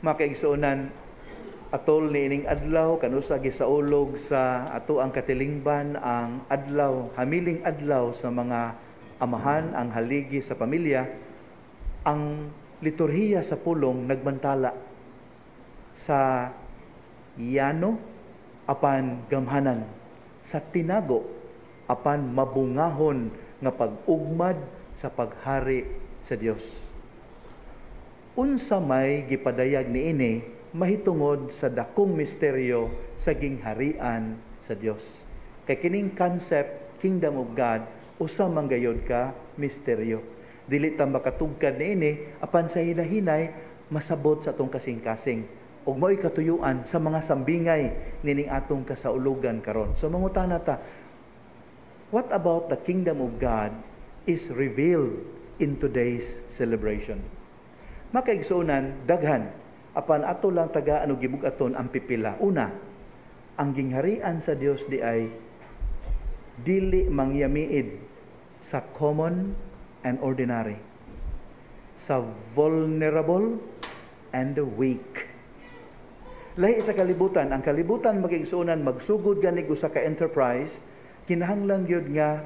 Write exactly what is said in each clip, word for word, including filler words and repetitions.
Mga kaigsuonan, atol ni ining adlaw kanusa gisaulog sa ato ang katilingban ang adlaw, hamiling adlaw sa mga amahan, ang haligi sa pamilya. Ang liturhiya sa pulong nagbantala sa yano apan gamhanan, sa tinago apan mabungahon nga pag-ugmad sa paghari sa Dios. Unsa may gipadayag niini mahitungod sa dakong misteryo sa gingharian sa Dios. Kay kining concept Kingdom of God usa man gayud ka misteryo. Dili ta makatugkad niini apan sa hinahinay masabot sa atong kasing-kasing ug mao'y katuyuan sa mga sambingay nining atong kasaulugan karon. So mangutana ta, what about the Kingdom of God is revealed in today's celebration? Makaigsuonan, daghan, apan ato lang tagaan o gibugaton ang pipila. Una, ang gingharian sa Dios di ay dili mangyamiid sa common and ordinary, sa vulnerable and the weak. Lahi sa kalibutan, ang kalibutan magigsuonan magsugod ganig usa ka enterprise, kinahanglan gyud nga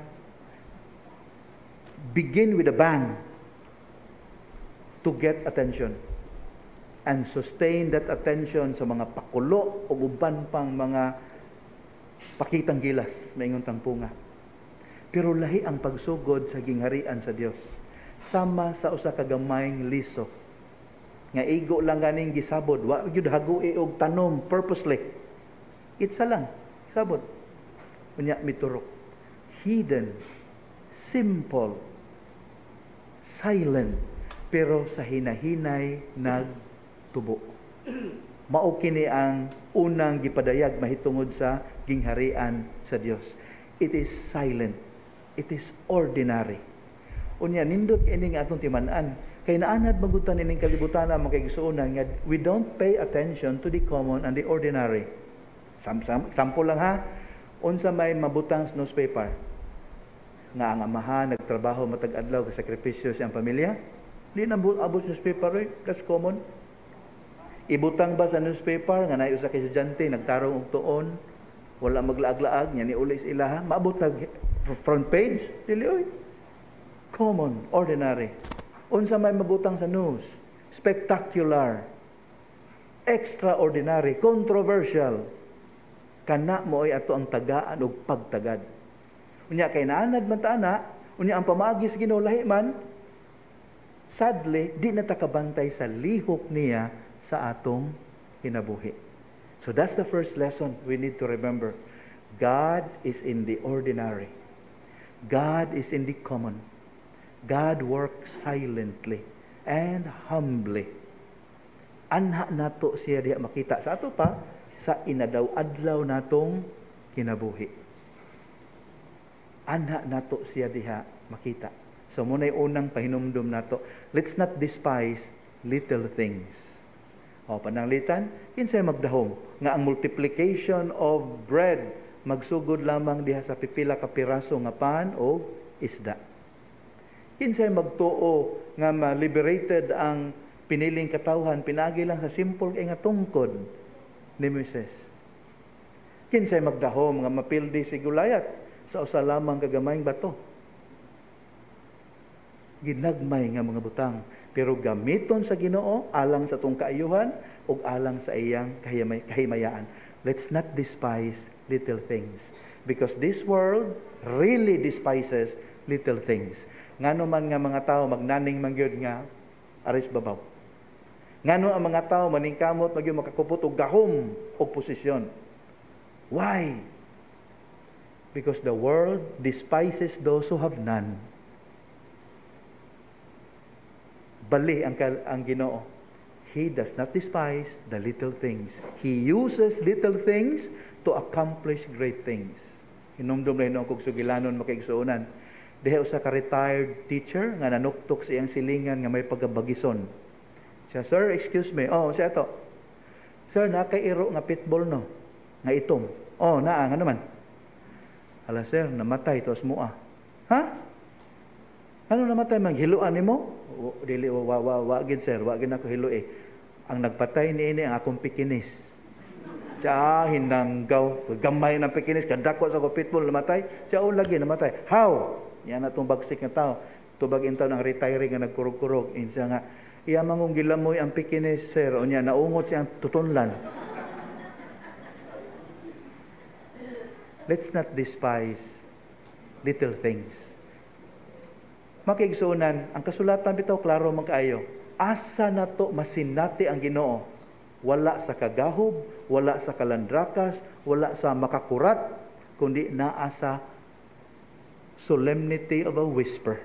begin with a bang to get attention and sustain that attention sa mga pakulo o uban pang mga pakitang gilas maingon tangpunga. Pero lahi ang pagsugod sa gingharian sa Dios, sama sa usa ka gamayng liso nga igo lang ganing gisabod, wa gyud hagui og tanom purposely. Itsa lang sabod unya miturok, hidden, simple, silent, pero sa hinahinay nagtubo. Mao kini ang unang gipadayag mahitungod sa gingharian sa Dios. It is silent. It is ordinary. Unya nindot ini nga atong timan-an kay naanad magutan ining kalibutan ang mga kaigsuonan nga we don't pay attention to the common and the ordinary. Sam, sam, sample lang ha. Unsa may mabutang sa newspaper nga ang amahan nagtrabaho matag adlaw sa sakripisyo siyang pamilya, di na abot sa newspaper, eh. That's common. Ibutang ba sa newspaper nga naay usa ka estudyante nagtarong og tuon, wala maglaag-laag nya ni uli sa ilaha, maabot nag front page, dili oy. Common, ordinary. Unsa may mabutang sa news, spectacular, extraordinary, controversial. Kana mo ay ato ang tagaan og pagtagad. Unya kay naanad man ta ana, unya ang pamaagi sa Ginoo lahi man, sadly di na ta kabantay sa lihok niya sa atong kinabuhi. So that's the first lesson we need to remember. God is in the ordinary. God is in the common. God works silently and humbly. Anha nato siya diha makita sa ato pa sa inadaw-adlaw natong kinabuhi. Anha nato siya diha makita. So munay unang pahinumdum nato, let's not despise little things. O pananglitan, kinsay magdahom nga ang multiplication of bread magsugod lamang diha sa pipila ka piraso nga pan o isda. Kinsay magtuo nga ma-liberated ang piniling katawhan pinagi lang sa simple kay nga tungkod ni Moises. Kinsay magdahom nga mapildi si Goliath sa usa lamang kagamayng bato. Ginagmay nga mga butang, pero gamiton sa Ginoo alang sa tong kaayuhan ug alang sa iyang kahimay, kahimayaan. Let's not despise little things, because this world really despises little things. Ngano man nga mga tao magnaning mangyod nga aris babaw. Ngano ang mga tao maningkamot magyud makakupot og gahom og posisyon. Why? Because the world despises those who have none. Bali ang, ang Ginoo. He does not despise the little things. He uses little things to accomplish great things. Hinumdum na hinong kong sugilanon makaigsuunan. Diha usa ka retired teacher nga nanuktok sa iyang silingan nga may pagabagison. Siya, sir, excuse me. Oh, siya to. Sir, nakairo nga pitbull no. Nga itom. Oh, naa nga naman. Ala sir, namatay to asmua. Ha? Ano namatay man hiluan nimo? O, dili wa wa wa gid sir, wa gid ako hilo eh. Ang nagpatay niini ang akong pikinis. Siya hinanggaw, gamay ng pikinis, kadako sa pitbull namatay, siya o lagi namatay. How? Yan na itong bagsik na tao. Tubag intaw ng retiring nga nagkurog-kurog. Insa nga, iya mangong gilamoy ang pikinis, sir. O niya, naungot siyang tutunlan. Let's not despise little things. Makigsunan, ang kasulatan bitaw, klaro man kaayo. Asa na to masinati ang Ginoo? Wala sa kagahob, wala sa kalandrakas, wala sa makakurat, kundi naa sa solemnity of a whisper.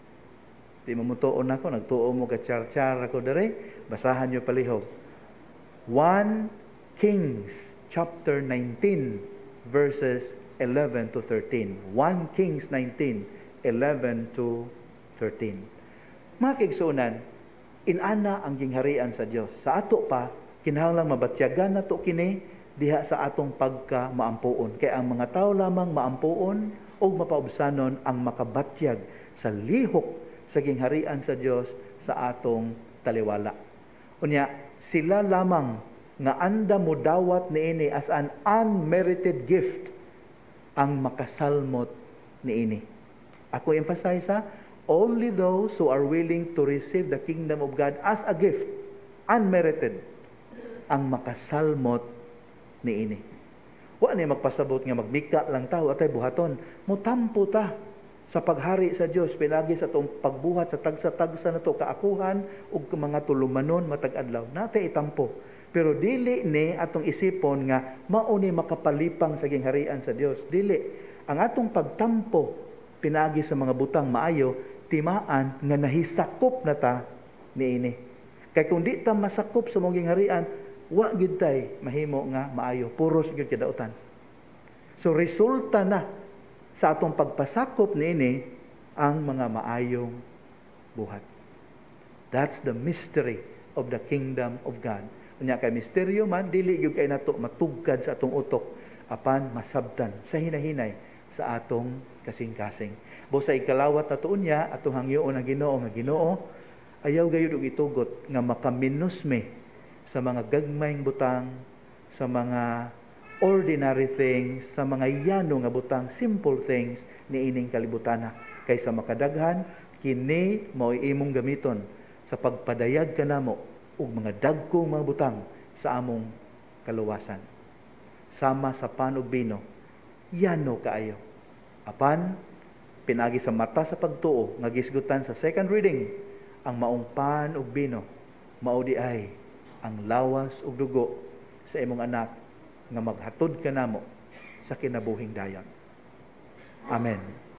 Di mo mutuon ako, nagtuo mo ka char-char ako dere, basahan nyo palihog. First Kings chapter nineteen verses eleven to thirteen. First Kings nineteen, eleven to thirteen. Mga kaigsunan, inana ang gingharian sa Dios. Sa ato pa, kinahanglang mabatyagan na to kini diha sa atong pagka maampuon. Kaya ang mga tao lamang maampuon o mapaubsanon ang makabatyag sa lihok sa gingharian sa Dios sa atong taliwala. Unya, sila lamang nga anda mo dawat niini as an unmerited gift ang makasalmot niini. Ako emphasize ha, only those who are willing to receive the kingdom of God as a gift, unmerited, ang makasalmot niini. Wa ni magpasabot nga magbika lang tao atay buhaton. Mutampo ta sa paghari sa Dios pinagi sa tong pagbuhat sa tagsa-tagsa nato kaakuhan ug mga tulumanon matag adlaw. Natay itampo. Pero dili ni atong isipon nga mao ni makapalipang sa gingharian sa Dios. Dili. Ang atong pagtampo pinagi sa mga butang maayo timaan nga nahisakop na ta niini. Kay kung di ta masakop sa mong gingharian, wa gyud tay mahimo nga maayo, puros gyud kadautan. So resulta na sa atong pagpasakop niini ang mga maayong buhat. That's the mystery of the kingdom of God. Unya kay misteryo man dili gyud kay nato matugkad sa atong utok apan masabtan sa hinahinay sa atong kasing-kasing. Busa ikalawat nato unya atong hangyoon ang Ginoo nga Ginoo, ayaw gayud og itugot nga makaminusme sa mga gagmayng butang, sa mga ordinary things, sa mga yano nga butang, simple things ni ining kalibutana. Kaysa makadaghan, kini mao'y imong gamiton sa pagpadayag kanamo og mga dagkong mga butang sa among kaluwasan. Sama sa pan ug bino, yano kaayo. Apan, pinagi sa mata sa pagtuo, nga gisgutan sa second reading, ang maong pan ug bino, mao di ay ang lawas ug dugo sa imong anak nga maghatod kanamo sa kinabuhing dayon. Amen.